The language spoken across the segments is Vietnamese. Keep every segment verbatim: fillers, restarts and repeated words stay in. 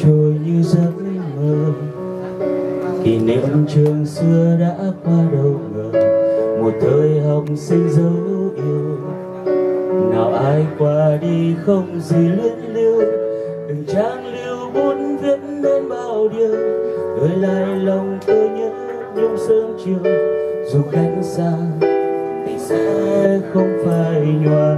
trôi như giấc mơ. Kỷ niệm trường xưa đã qua đâu ngờ, một thời học sinh dấu yêu. Nào ai qua đi không gì luyến lưu, từng trang lưu bút viết nên bao điều. Gửi lại lòng tôi nhớ nhung sớm chiều, dù cách xa thì sẽ không phai nhòa.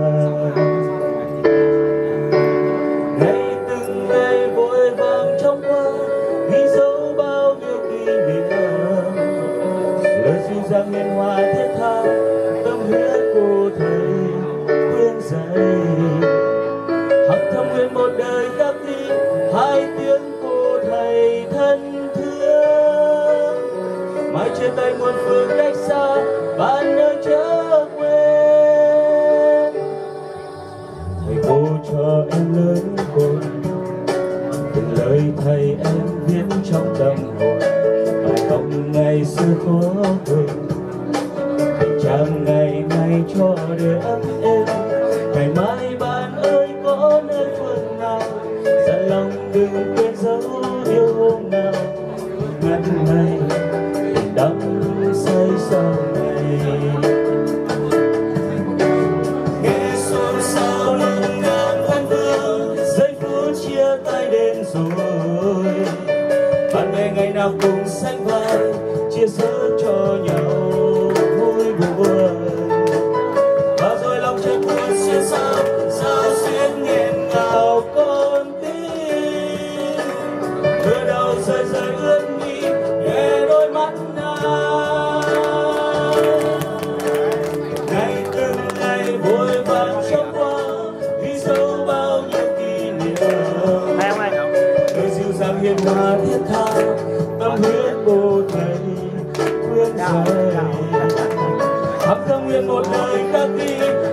Ngày từng ngày vội vàng trong qua, ghi dấu bao nhiêu kỷ niệm. Lời dịu dàng hiền hòa thiết tha, tâm huyết của thầy khuyên dạy. Hằng thầm nguyện một đời khắc ghi hai tiếng của thầy thân thương. Mãi chia tay muôn phương cách xa, bạn nơi chớ quên. Thầy cô cho em lớn khôn, từng lời thầy em viết trong tâm hồn. Bài học ngày xưa khó quên, hành trang ngày nay cho đời ấm êm. Ngày mai bạn ơi có nơi phương nào, dặn lòng đừng quên dấu yêu hôm nào. Ngắn ngày tình đắm say sau này, nghe xôn xao lưng ngang văn vương. Giây phút chia tay đến rồi, bạn bè ngày nào cùng sánh vai, chia sẻ cho nhau vui buồn. Và rồi lòng trái buồn xuyên sao, sao xuyên nghẹn ngào con tim. Mưa đầu rơi rơi ướt mi nhẹ đôi mắt nàng. Ngày từng ngày vội vàng trong qua, ghi dấu bao nhiêu kỷ niệm. Lời dịu dàng hiền hòa thiết tha, tâm huyết của thầy khuyên dạy. Hằng thầm nguyện một đời khắc ghi